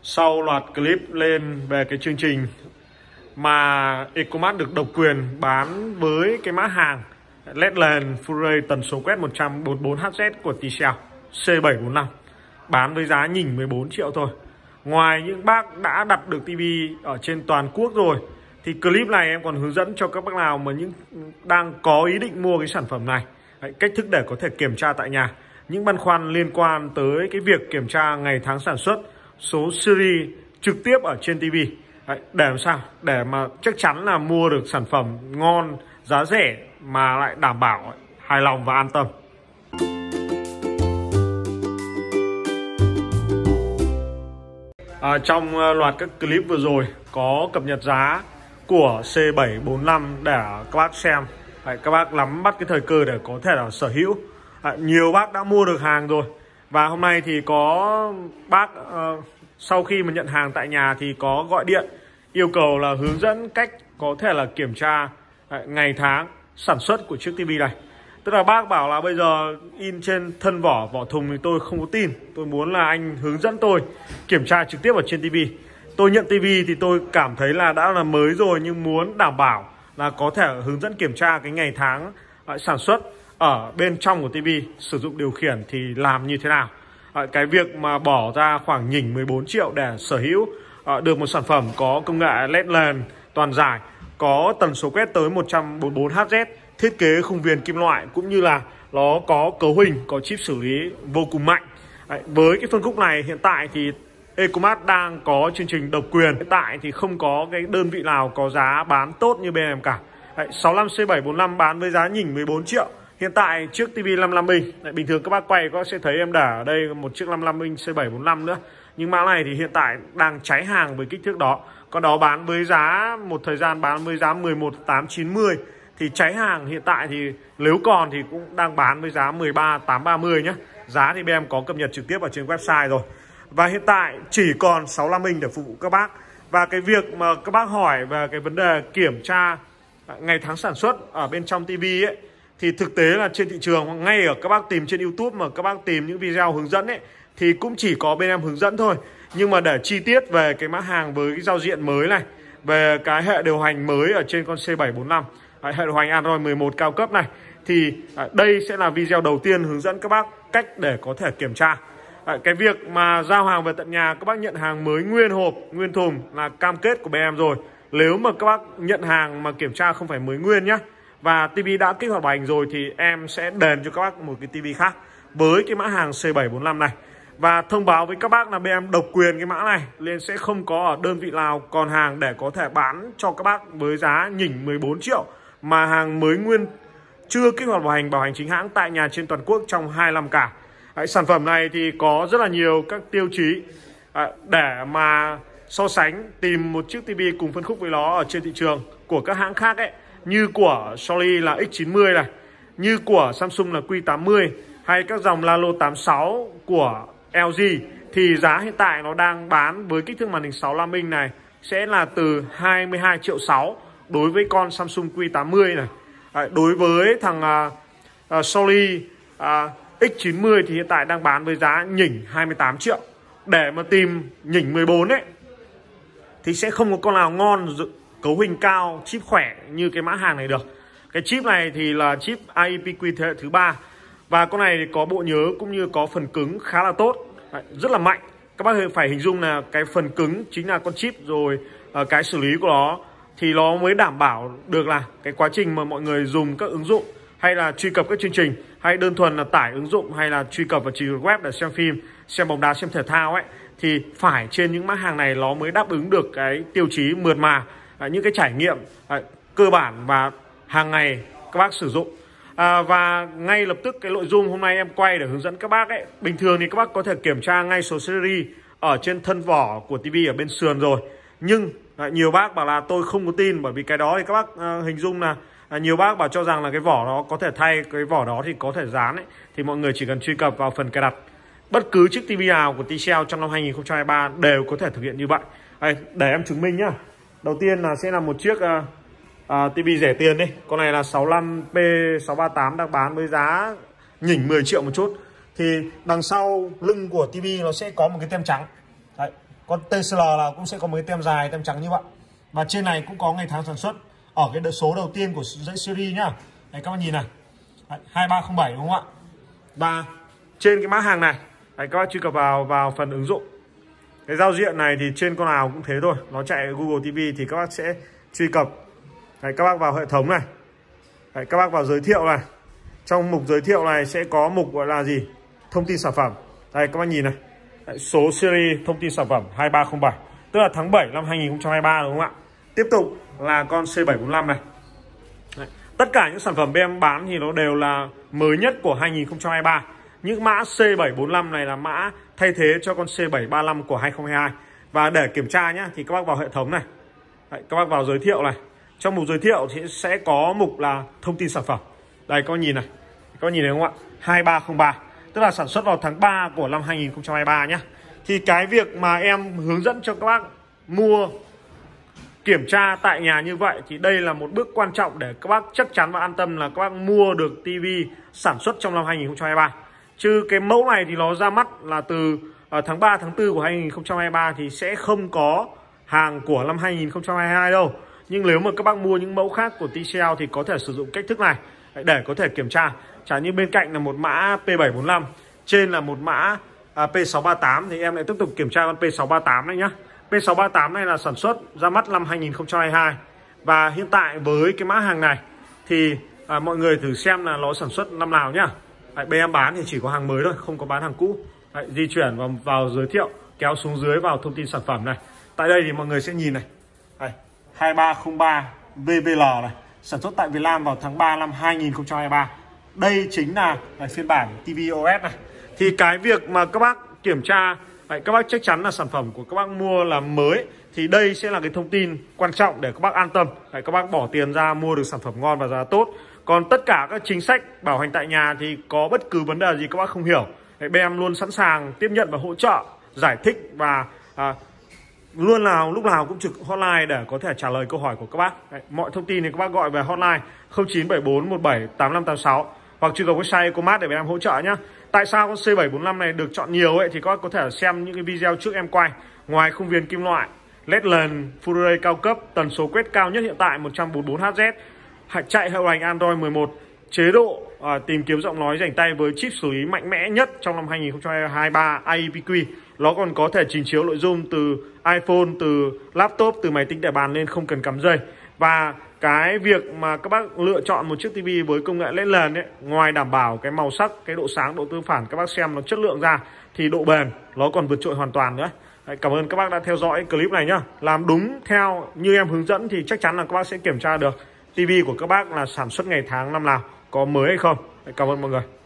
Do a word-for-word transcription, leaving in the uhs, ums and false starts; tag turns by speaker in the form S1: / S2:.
S1: Sau loạt clip lên về cái chương trình mà Ecomart được độc quyền bán với cái mã hàng led lens Full ray tần số quét một trăm bốn mươi bốn héc của tê xê e lờ C bảy bốn năm, bán với giá nhỉnh mười bốn triệu thôi. Ngoài những bác đã đặt được tivi ở trên toàn quốc rồi thì clip này em còn hướng dẫn cho các bác nào mà những đang có ý định mua cái sản phẩm này, cách thức để có thể kiểm tra tại nhà, những băn khoăn liên quan tới cái việc kiểm tra ngày tháng sản xuất, số series trực tiếp ở trên tivi. Đấy, để làm sao để mà chắc chắn là mua được sản phẩm ngon, giá rẻ mà lại đảm bảo hài lòng và an tâm. À, trong loạt các clip vừa rồi có cập nhật giá của C bảy bốn năm để các bác xem. Đấy, các bác nắm bắt cái thời cơ để có thể là sở hữu. À, nhiều bác đã mua được hàng rồi và hôm nay thì có bác uh, sau khi mà nhận hàng tại nhà thì có gọi điện yêu cầu là hướng dẫn cách có thể là kiểm tra uh, ngày tháng sản xuất của chiếc tivi này. Tức là bác bảo là bây giờ in trên thân vỏ vỏ thùng thì tôi không có tin, tôi muốn là anh hướng dẫn tôi kiểm tra trực tiếp ở trên tivi. Tôi nhận tivi thì tôi cảm thấy là đã là mới rồi, nhưng muốn đảm bảo là có thể hướng dẫn kiểm tra cái ngày tháng uh, sản xuất ở bên trong của tivi, sử dụng điều khiển thì làm như thế nào. À, cái việc mà bỏ ra khoảng nhỉnh mười bốn triệu để sở hữu à, được một sản phẩm có công nghệ led lens toàn giải, có tần số quét tới một trăm bốn mươi bốn héc, thiết kế khung viền kim loại cũng như là nó có cấu hình, có chip xử lý vô cùng mạnh. À, với cái phân khúc này hiện tại thì Ecomart đang có chương trình độc quyền. Hiện tại thì không có cái đơn vị nào có giá bán tốt như bên em cả. À, sáu lăm C bảy bốn năm bán với giá nhỉnh mười bốn triệu. Hiện tại chiếc tivi năm mươi lăm inch, bình thường các bác quay có sẽ thấy em để ở đây một chiếc năm mươi lăm inch C bảy bốn năm nữa. Nhưng mã này thì hiện tại đang cháy hàng với kích thước đó. Con đó bán với giá, một thời gian bán với giá mười một triệu tám trăm chín mươi thì cháy hàng. Hiện tại thì nếu còn thì cũng đang bán với giá mười ba triệu tám trăm ba mươi nhé. Giá thì bên em có cập nhật trực tiếp ở trên website rồi. Và hiện tại chỉ còn sáu mươi lăm inch để phục vụ các bác. Và cái việc mà các bác hỏi về cái vấn đề kiểm tra ngày tháng sản xuất ở bên trong tivi ấy, thì thực tế là trên thị trường, ngay ở các bác tìm trên YouTube mà các bác tìm những video hướng dẫn ấy, thì cũng chỉ có bên em hướng dẫn thôi. Nhưng mà để chi tiết về cái mã hàng với cái giao diện mới này, về cái hệ điều hành mới ở trên con C bảy bốn năm, hệ điều hành Android mười một cao cấp này, thì đây sẽ là video đầu tiên hướng dẫn các bác cách để có thể kiểm tra. Cái việc mà giao hàng về tận nhà, các bác nhận hàng mới nguyên hộp, nguyên thùng là cam kết của bên em rồi. Nếu mà các bác nhận hàng mà kiểm tra không phải mới nguyên nhá, và tivi đã kích hoạt bảo hành rồi thì em sẽ đền cho các bác một cái tivi khác với cái mã hàng C bảy bốn năm này. Và thông báo với các bác là bên em độc quyền cái mã này nên sẽ không có ở đơn vị nào còn hàng để có thể bán cho các bác với giá nhỉnh mười bốn triệu mà hàng mới nguyên chưa kích hoạt bảo hành, bảo hành chính hãng tại nhà trên toàn quốc trong hai năm cả. Đấy, sản phẩm này thì có rất là nhiều các tiêu chí à, để mà so sánh tìm một chiếc tivi cùng phân khúc với nó ở trên thị trường của các hãng khác ấy, như của Sony là X chín mươi này, như của Samsung là Q tám mươi, hay các dòng Lalo tám mươi sáu của L G, thì giá hiện tại nó đang bán với kích thước màn hình sáu mươi lăm inch này sẽ là từ hai mươi hai triệu sáu đối với con Samsung Q tám mươi này. À, đối với thằng uh, uh, Sony uh, X chín mươi thì hiện tại đang bán với giá nhỉnh hai mươi tám triệu. Để mà tìm nhỉnh mười bốn ấy thì sẽ không có con nào ngon, cấu hình cao, chip khỏe như cái mã hàng này được. Cái chip này thì là chip I P Q thế hệ thứ ba. Và con này thì có bộ nhớ cũng như có phần cứng khá là tốt, rất là mạnh. Các bác phải hình dung là cái phần cứng chính là con chip, rồi cái xử lý của nó thì nó mới đảm bảo được là cái quá trình mà mọi người dùng các ứng dụng hay là truy cập các chương trình, hay đơn thuần là tải ứng dụng hay là truy cập vào trình duyệt web để xem phim, xem bóng đá, xem thể thao ấy, thì phải trên những mã hàng này nó mới đáp ứng được cái tiêu chí mượt mà, những cái trải nghiệm à, cơ bản và hàng ngày các bác sử dụng. À, và ngay lập tức cái nội dung hôm nay em quay để hướng dẫn các bác ấy, bình thường thì các bác có thể kiểm tra ngay số series ở trên thân vỏ của tivi ở bên sườn rồi. Nhưng à, nhiều bác bảo là tôi không có tin, bởi vì cái đó thì các bác à, hình dung là à, nhiều bác bảo cho rằng là cái vỏ đó có thể thay, cái vỏ đó thì có thể dán ấy, thì mọi người chỉ cần truy cập vào phần cài đặt. Bất cứ chiếc tivi nào của tê xê e lờ trong năm hai nghìn không trăm hai mươi ba đều có thể thực hiện như vậy. Đây, để em chứng minh nhá. Đầu tiên là sẽ là một chiếc uh, uh, tivi rẻ tiền đi. Con này là sáu mươi lăm P sáu ba tám đang bán với giá nhỉnh mười triệu một chút. Thì đằng sau lưng của tivi nó sẽ có một cái tem trắng. Đấy, Con tê xê lờ là cũng sẽ có mấy tem dài, tem trắng như vậy. Và trên này cũng có ngày tháng sản xuất ở cái số đầu tiên của dãy series nhá. Đấy các bạn nhìn này. Đấy, hai ba không bảy đúng không ạ? Và trên cái mã hàng này, đấy, các bạn truy cập vào vào phần ứng dụng. Cái giao diện này thì trên con nào cũng thế thôi, nó chạy Google ti vi thì các bác sẽ truy cập. Đấy, các bác vào hệ thống này. Đấy, các bác vào giới thiệu này. Trong mục giới thiệu này sẽ có mục gọi là gì? Thông tin sản phẩm. Đây các bác nhìn này. Đấy, số series thông tin sản phẩm hai ba không bảy, tức là tháng bảy năm hai nghìn không trăm hai mươi ba đúng không ạ? Tiếp tục là con C bảy bốn lăm này. Đấy, tất cả những sản phẩm bên em bán thì nó đều là mới nhất của hai nghìn không trăm hai mươi ba. Những mã C bảy bốn lăm này là mã thay thế cho con C bảy ba lăm của hai không hai hai. Và để kiểm tra nhé thì các bác vào hệ thống này. Đấy, các bác vào giới thiệu này. Trong mục giới thiệu thì sẽ có mục là thông tin sản phẩm. Đây các bác nhìn này. Các bác nhìn thấy không ạ? hai ba không ba, tức là sản xuất vào tháng ba của năm hai nghìn không trăm hai mươi ba nhé. Thì cái việc mà em hướng dẫn cho các bác mua kiểm tra tại nhà như vậy thì đây là một bước quan trọng để các bác chắc chắn và an tâm là các bác mua được tivi sản xuất trong năm hai nghìn không trăm hai mươi ba. Chứ cái mẫu này thì nó ra mắt là từ uh, tháng ba tháng tư của hai nghìn không trăm hai mươi ba thì sẽ không có hàng của năm hai nghìn không trăm hai mươi hai đâu. Nhưng nếu mà các bác mua những mẫu khác của tê xê lờ thì có thể sử dụng cách thức này để có thể kiểm tra. Chẳng như bên cạnh là một mã P bảy bốn lăm, trên là một mã à, P sáu ba tám thì em lại tiếp tục kiểm tra con P sáu ba tám này nhá. P sáu ba tám này là sản xuất ra mắt năm hai nghìn không trăm hai mươi hai. Và hiện tại với cái mã hàng này thì à, mọi người thử xem là nó sản xuất năm nào nhá. Đấy, bên em bán thì chỉ có hàng mới thôi, không có bán hàng cũ. Đấy, di chuyển vào, vào giới thiệu, kéo xuống dưới vào thông tin sản phẩm này. Tại đây thì mọi người sẽ nhìn này. Đây, hai ba không ba V V L này, sản xuất tại Việt Nam vào tháng ba năm hai nghìn không trăm hai mươi ba. Đây chính là, là phiên bản ti vi o ét này. Thì cái việc mà các bác kiểm tra, đấy, các bác chắc chắn là sản phẩm của các bác mua là mới thì đây sẽ là cái thông tin quan trọng để các bác an tâm. Đấy, các bác bỏ tiền ra mua được sản phẩm ngon và giá tốt. Còn tất cả các chính sách bảo hành tại nhà thì có bất cứ vấn đề gì các bác không hiểu, đấy, bên em luôn sẵn sàng tiếp nhận và hỗ trợ, giải thích và à, luôn nào lúc nào cũng trực hotline để có thể trả lời câu hỏi của các bác. Đấy, mọi thông tin thì các bác gọi về hotline không chín bảy bốn một bảy tám năm tám sáu hoặc truy cập website Ecomat để bên em hỗ trợ nhé. Tại sao con C bảy bốn lăm này được chọn nhiều ấy thì các bác có thể xem những cái video trước em quay. Ngoài khung viền kim loại, led lần Full Array cao cấp, tần số quét cao nhất hiện tại một trăm bốn mươi bốn héc, chạy hệ điều hành Android mười một, chế độ à, tìm kiếm giọng nói rảnh tay với chip xử lý mạnh mẽ nhất trong năm hai nghìn không trăm hai mươi ba A I P Q. Nó còn có thể trình chiếu nội dung từ iPhone, từ laptop, từ máy tính để bàn nên không cần cắm dây. Và cái việc mà các bác lựa chọn một chiếc tivi với công nghệ led lần ấy, ngoài đảm bảo cái màu sắc, cái độ sáng, độ tương phản các bác xem nó chất lượng ra thì độ bền nó còn vượt trội hoàn toàn nữa. Đấy, cảm ơn các bác đã theo dõi clip này nhá. Làm đúng theo như em hướng dẫn thì chắc chắn là các bác sẽ kiểm tra được tivi của các bác là sản xuất ngày tháng năm nào, có mới hay không. Đấy, cảm ơn mọi người.